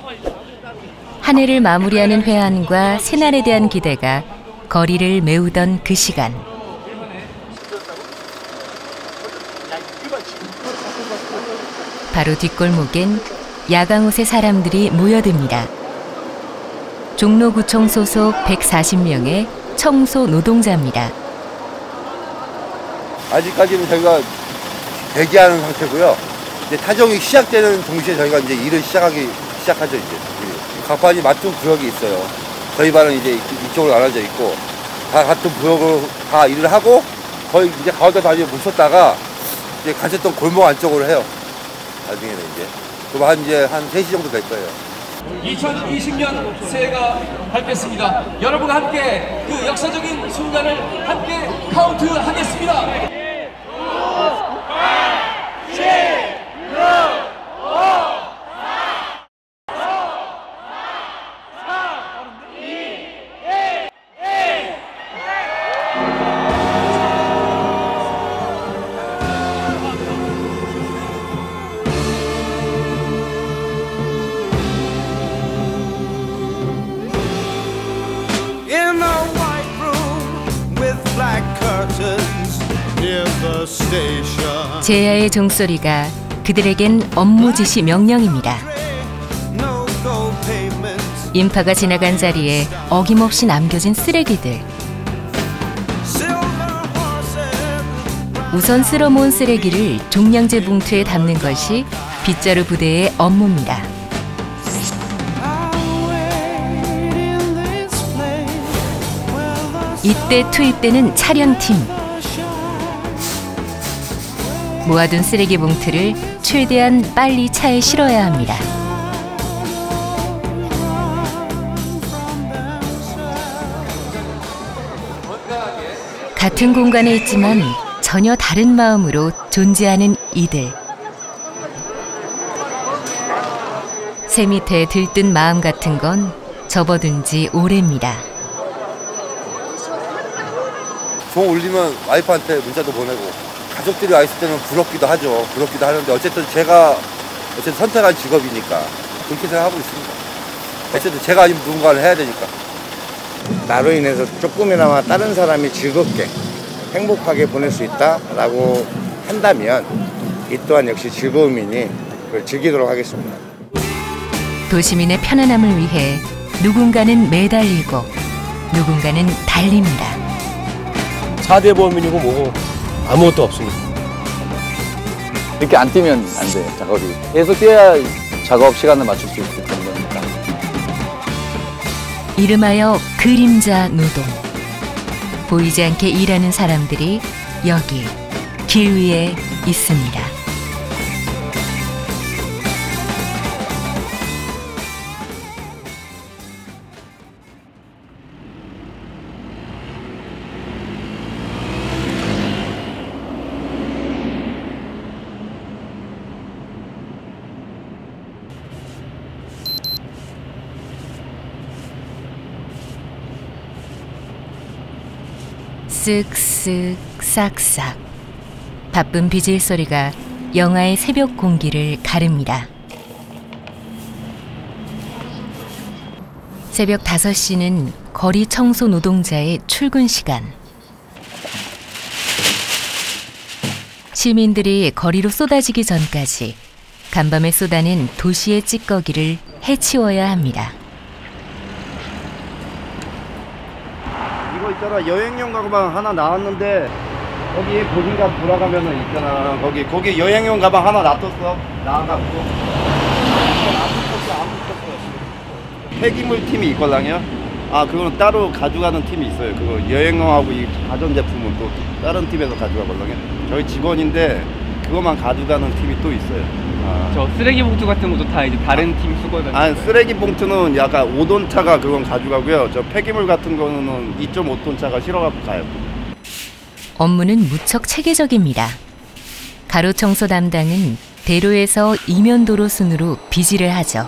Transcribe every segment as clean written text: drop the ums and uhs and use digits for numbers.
한 해를 마무리하는 회한과 새날에 대한 기대가 거리를 메우던 그 시간. 바로 뒷골목엔 야광옷의 사람들이 모여듭니다. 종로구청 소속 140명의 청소 노동자입니다. 아직까지는 저희가 대기하는 상태고요. 이제 타종이 시작되는 동시에 저희가 이제 일을 시작하죠. 이제 각 반이 맡은 구역이 있어요. 저희 반은 이제 이쪽으로 나눠져 있고 다 같은 구역으로 다 일을 하고 거의 이제 가운데 다니에 뭉쳤다가 이제 가셨던 골목 안쪽으로 해요. 나중에는 이제 그럼 한 3시 정도 될 거예요. 2020년 새해가 밝겠습니다. 여러분과 함께 그 역사적인 순간을 함께 카운트하겠습니다. 5, 8, 7, 6, 5, 제야의 종소리가 그들에겐 업무 지시 명령입니다. 인파가 지나간 자리에 어김없이 남겨진 쓰레기들. 우선 쓸어모은 쓰레기를 종량제 봉투에 담는 것이 빗자루 부대의 업무입니다. 이때 투입되는 촬영팀. 모아둔 쓰레기 봉투를 최대한 빨리 차에 실어야 합니다. 같은 공간에 있지만 전혀 다른 마음으로 존재하는 이들. 새 밑에 들뜬 마음 같은 건 접어둔 지 오래입니다. 종 울리면 와이프한테 문자도 보내고 가족들이 와 있을 때는 부럽기도 하죠. 부럽기도 하는데 어쨌든 제가 선택한 직업이니까 그렇게 생각하고 있습니다. 어쨌든 제가 아니면 누군가를 해야 되니까. 나로 인해서 조금이나마 다른 사람이 즐겁게 행복하게 보낼 수 있다라고 한다면 이 또한 역시 즐거움이니 그걸 즐기도록 하겠습니다. 도시민의 편안함을 위해 누군가는 매달리고 누군가는 달립니다. 4대 범인이고 뭐고 아무것도 없습니다. 이렇게 안 뛰면 안 돼요, 작업이. 계속 뛰어야 작업 시간을 맞출 수 있기 때문이니까. 이름하여 그림자 노동. 보이지 않게 일하는 사람들이 여기 길 위에 있습니다. 쓱쓱 싹싹 바쁜 비질 소리가 영하의 새벽 공기를 가릅니다. 새벽 5시는 거리 청소 노동자의 출근 시간. 시민들이 거리로 쏟아지기 전까지 간밤에 쏟아낸 도시의 찌꺼기를 해치워야 합니다. 이거 있잖아, 여행용 가방 하나 나왔는데 거기 보증가 돌아가면은 있잖아, 거기 여행용 가방 하나 놔뒀어. 나와갖고 안 붙었어. 폐기물 팀이 있거든요. 아, 그거는 따로 가져가는 팀이 있어요. 그거 여행용하고 이 가전제품은 또 다른 팀에서 가져가거든요. 저희 직원인데 그것만 가져가는 팀이 또 있어요. 저 쓰레기 봉투 같은 것도 다 이제 다른 팀 수거든. 아니, 쓰레기 봉투는 약간 5톤 차가 그건 가져가고요. 저 폐기물 같은 거는 2.5톤 차가 실어갖고 가요. 업무는 무척 체계적입니다. 가로 청소 담당은 대로에서 이면도로 순으로 비지를 하죠.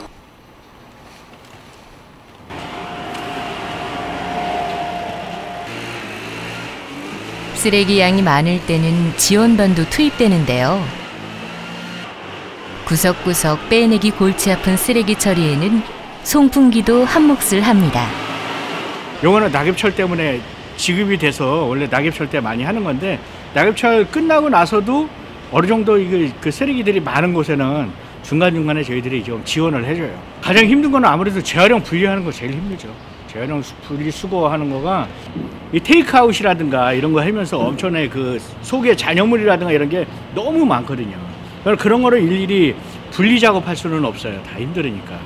쓰레기 양이 많을 때는 지원반도 투입되는데요. 구석구석 빼내기 골치 아픈 쓰레기 처리에는 송풍기도 한몫을 합니다. 요거는 낙엽철 때문에 지급이 돼서 원래 낙엽철 때 많이 하는 건데 낙엽철 끝나고 나서도 어느 정도 그 쓰레기들이 많은 곳에는 중간중간에 저희들이 좀 지원을 해줘요. 가장 힘든 거는 아무래도 재활용 분리하는 거 제일 힘들죠. 재활용 분리 수거하는 거가 이 테이크아웃이라든가 이런 거 하면서 엄청나게 그 속에 잔여물이라든가 이런 게 너무 많거든요. 그런 거를 일일이 분리 작업할 수는 없어요. 다 힘들으니까.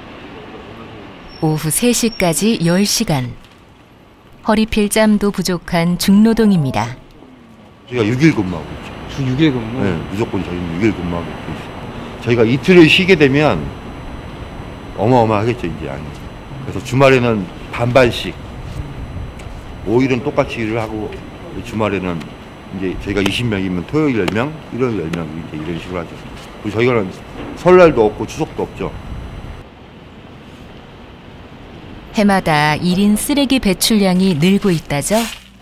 오후 3시까지 10시간. 허리 필 짬도 부족한 중노동입니다. 저희가 6일 근무하고 있죠. 주 6일 근무? 네, 무조건 저희는 6일 근무하고 있어요. 저희가 이틀을 쉬게 되면 어마어마하겠죠, 이제. 그래서 주말에는 반반씩 5일은 똑같이 일을 하고 주말에는 이제 저희가 20명이면 토요일 10명, 일요일 10명 이제 이런 식으로 하죠. 그리고 저희가는 설날도 없고 추석도 없죠. 해마다 1인 쓰레기 배출량이 늘고 있다죠.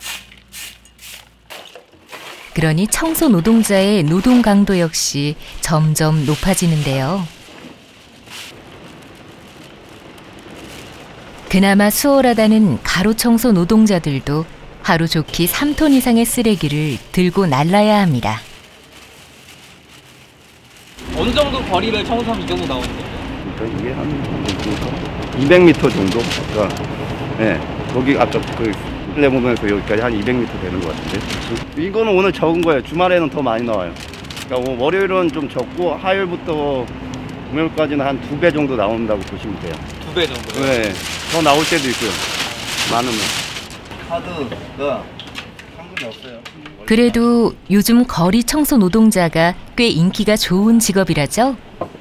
그러니 청소 노동자의 노동 강도 역시 점점 높아지는데요. 그나마 수월하다는 가로 청소 노동자들도 하루 좋기 3톤 이상의 쓰레기를 들고 날라야 합니다. 어느 정도 거리를 청소하면 이 정도 나오는 거예요? 그러니까 이게 한 200m 정도? 그러니까, 네, 거기 아까 그 레몬에서 여기까지 한 200m 되는 것 같은데. 이거는 오늘 적은 거예요. 주말에는 더 많이 나와요. 그러니까 뭐 월요일은 좀 적고 화요일부터 금요일까지는 한 2배 정도 나온다고 보시면 돼요. 2배 정도? 네, 더 나올 때도 있고요. 많으면. 카드가 상관이 없어요. 그래도 요즘 거리 청소 노동자가 꽤 인기가 좋은 직업이라죠?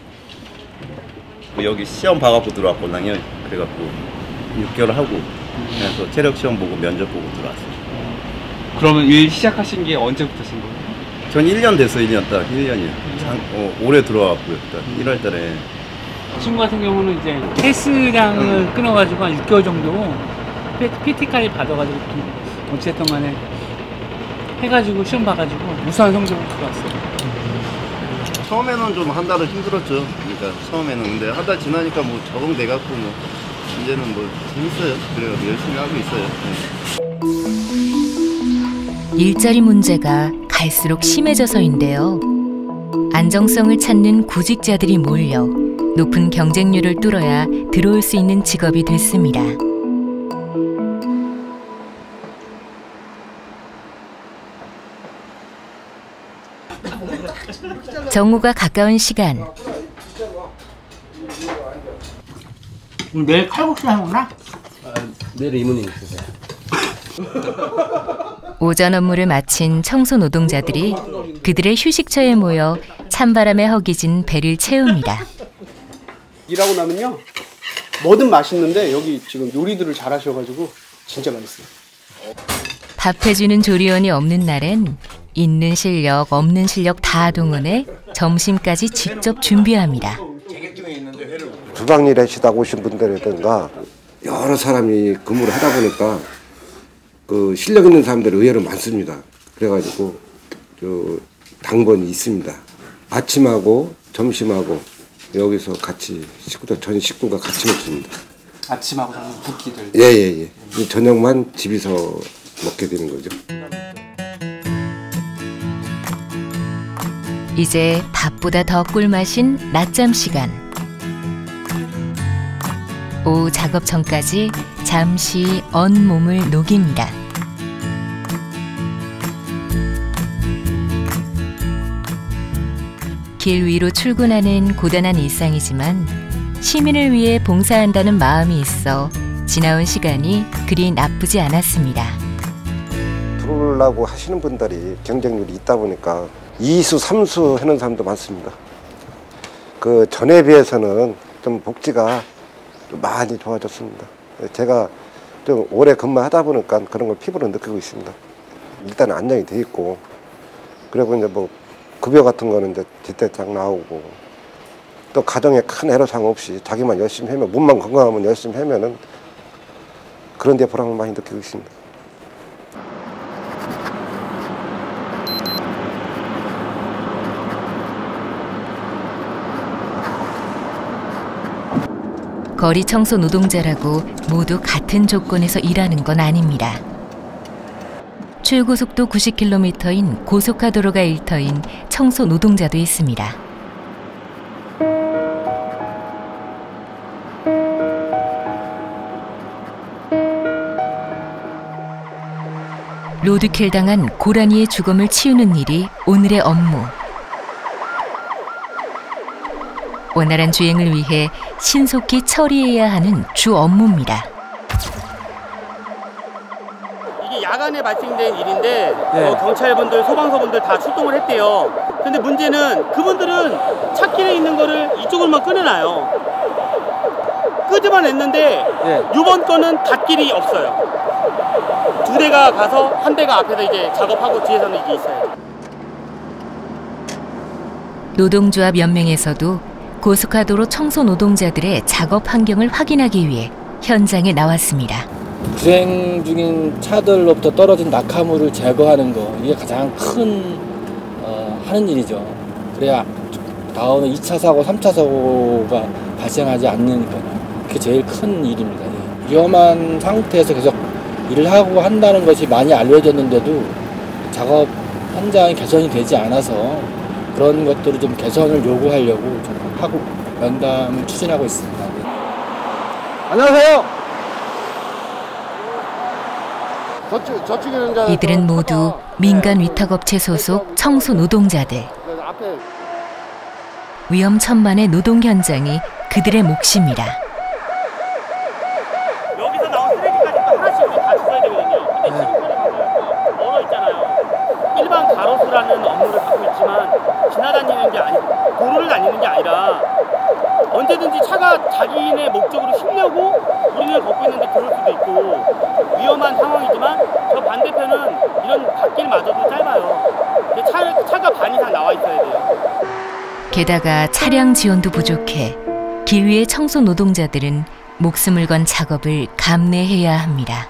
여기 시험 봐갖고 들어왔거든요. 그래갖고 6개월 하고 그래서 체력 시험 보고 면접 보고 들어왔어요. 그러면 일 시작하신 게 언제부터신 거예요? 전 1년 됐어요. 1년 딱 1년이요. 올해 들어왔고요. 1월 달에. 친구 같은 경우는 이제 헬스장을 끊어가지고 한 6개월 정도 PT까지 받아가지고 어쨌든 간에 해가지고 시험 봐가지고 우수한 성적으로 들어왔어요. 처음에는 좀 한 달은 힘들었죠. 그러니까 처음에는. 근데 한 달 지나니까 뭐 적응돼갖고 뭐 이제는 뭐 재밌어요. 그래요. 열심히 하고 있어요. 일자리 문제가 갈수록 심해져서인데요. 안정성을 찾는 구직자들이 몰려 높은 경쟁률을 뚫어야 들어올 수 있는 직업이 됐습니다. 정오가 가까운 시간. 내일 칼국수 하는구나? 내일 이모님 있으세요. 오전 업무를 마친 청소 노동자들이 그들의 휴식처에 모여 찬바람에 허기진 배를 채웁니다. 일하고 나면요 뭐든 맛있는데 여기 지금 요리들을 잘 하셔가지고 진짜 맛있어요. 밥 해주는 조리원이 없는 날엔 있는 실력 없는 실력 다 동원해 점심까지 직접 준비합니다. 주방일 하시다 오신 분들이라든가 여러 사람이 근무를 하다 보니까 그 실력 있는 사람들이 의외로 많습니다. 그래가지고 당번이 있습니다. 아침하고 점심하고 여기서 같이 전 식구가 같이 먹습니다. 아침하고 저녁 두 끼들. 예예예. 저녁만 집에서 먹게 되는 거죠. 이제 밥보다 더 꿀맛인 낮잠 시간. 오후 작업 전까지 잠시 온몸을 녹입니다. 길 위로 출근하는 고단한 일상이지만 시민을 위해 봉사한다는 마음이 있어 지나온 시간이 그리 나쁘지 않았습니다. 들어오려고 하시는 분들이 경쟁률이 있다 보니까 2수, 3수 하는 사람도 많습니다. 그 전에 비해서는 좀 복지가 좀 많이 좋아졌습니다. 제가 좀 오래 근무하다 보니까 그런 걸 피부로 느끼고 있습니다. 일단 안정이 돼 있고, 그리고 이제 뭐 급여 같은 거는 이제 제때 딱 나오고, 또 가정에 큰 애로사항 없이 자기만 열심히 하면, 몸만 건강하면 열심히 하면은 그런 데 보람을 많이 느끼고 있습니다. 거리 청소 노동자라고 모두 같은 조건에서 일하는 건 아닙니다. 최고속도 90km인 고속화도로가 일터인 청소 노동자도 있습니다. 로드킬 당한 고라니의 죽음을 치우는 일이 오늘의 업무. 원활한 주행을 위해 신속히 처리해야 하는 주 업무입니다. 이게 야간에 발생된 일인데 경찰분들, 소방서분들 다 출동을 했대요. 근데 문제는 그분들은 찻길에 있는 거를 이쪽으로만 꺼내놔요. 끄지만 했는데 이번 거는 갓길이 없어요. 두 대가 가서 한 대가 앞에서 이제 작업하고 뒤에서는 이게 있어요. 노동조합 연맹에서도 고속화도로 청소 노동자들의 작업 환경을 확인하기 위해 현장에 나왔습니다. 주행 중인 차들로부터 떨어진 낙하물을 제거하는 거, 이게 가장 큰 하는 일이죠. 그래야 다음에 2차 사고, 3차 사고가 발생하지 않는 거, 그게 제일 큰 일입니다. 위험한 상태에서 계속 일을 하고 한다는 것이 많이 알려졌는데도 작업 현장이 개선이 되지 않아서 그런 것들을 좀 개선을 요구하려고 좀 하고 면담을 추진하고 있습니다. 안녕하세요. 이들은 모두 민간 위탁업체 소속 청소 노동자들. 위험천만의 노동 현장이 그들의 몫입니다. 여기서 나온 쓰레기까지 하나씩 다 주워야 되거든요. 근데 지금 보면 멀어 있잖아요. 일반 가로수라는 업무를 갖고 있지만 지나다니는 게 아니고 도로를 다니는 게 아니라 언제든지 차가 자기네 목적으로 쉬려고 우리는 걷고 있는데 들어올 수도 있고 위험한 상황이지만 저 반대편은 이런 갓길마저도 짧아요. 차가 반 이상 나와 있어야 돼요. 게다가 차량 지원도 부족해 길 위의 청소 노동자들은 목숨을 건 작업을 감내해야 합니다.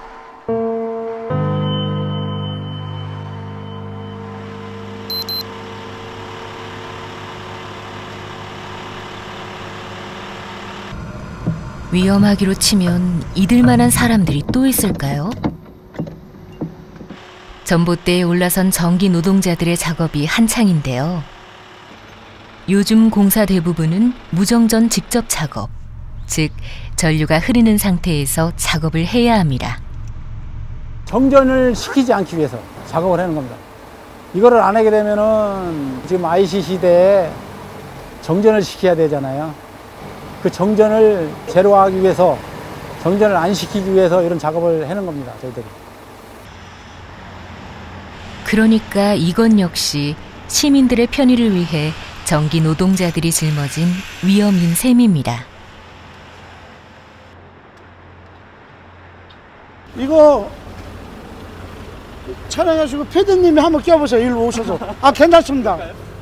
위험하기로 치면 이들만한 사람들이 또 있을까요? 전봇대에 올라선 전기 노동자들의 작업이 한창인데요. 요즘 공사 대부분은 무정전 직접 작업, 즉 전류가 흐르는 상태에서 작업을 해야 합니다. 정전을 시키지 않기 위해서 작업을 하는 겁니다. 이거를 안 하게 되면은 지금 IC 시대에 정전을 시켜야 되잖아요. 그 정전을 제로화하기 위해서, 정전을 안 시키기 위해서 이런 작업을 하는 겁니다, 저희들이. 그러니까 이건 역시 시민들의 편의를 위해 전기 노동자들이 짊어진 위험인 셈입니다. 이거 촬영하시고 PD님이 한번 껴보세요. 일로 오셔서. 아, 괜찮습니다.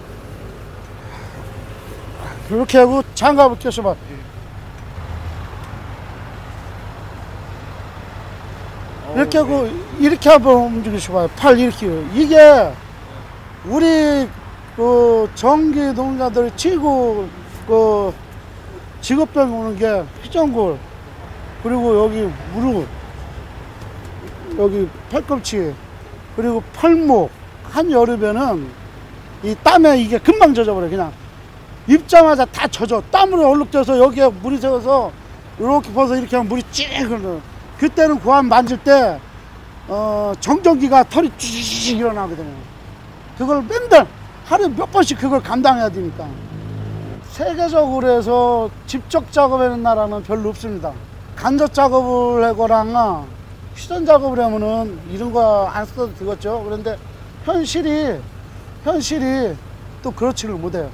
이렇게 하고 장갑을 껴서봐. 이렇게 하고 이렇게 한번 움직이셔봐요. 팔 이렇게. 이게 우리 그 전기 노동자들이 치고 그 직업병이 오는 게 피정골, 그리고 여기 무릎, 여기 팔꿈치, 그리고 팔목, 한여름에는 이 땀에 이게 금방 젖어버려. 그냥 입자마자 다 젖어. 땀으로 얼룩져서 여기에 물이 새어서 이렇게 벗어 이렇게 하면 물이 찌 흘러. 그때는 고함 만질 때 정전기가 털이 쥐 일어나거든요. 그걸 맨날 하루에 몇 번씩 그걸 감당해야 되니까. 세계적으로 해서 직접 작업하는 나라는 별로 없습니다. 간접 작업을 하거나 휘전 작업을 하면은 이런 거 안 써도 되겠죠. 그런데 현실이 또 그렇지를 못해요.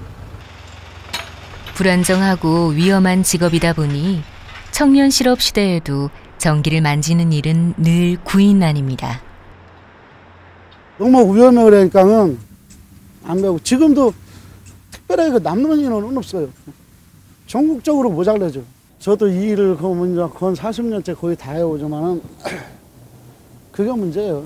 불안정하고 위험한 직업이다 보니 청년 실업 시대에도 전기를 만지는 일은 늘 구인난입니다. 너무 위험해 그러니까는 안 배우고, 지금도 특별하게 남는 인원은 없어요. 전국적으로 모자라죠. 저도 이 일을 거의 40년째 거의 다 해오지만은 그게 문제예요.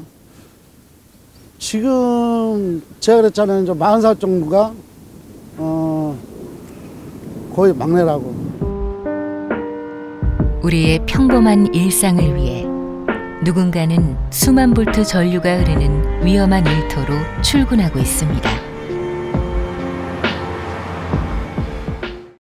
지금 제가 그랬잖아요. 이제 40살 정도가 거의 막내라고. 우리의 평범한 일상을 위해 누군가는 수만 볼트 전류가 흐르는 위험한 일터로 출근하고 있습니다.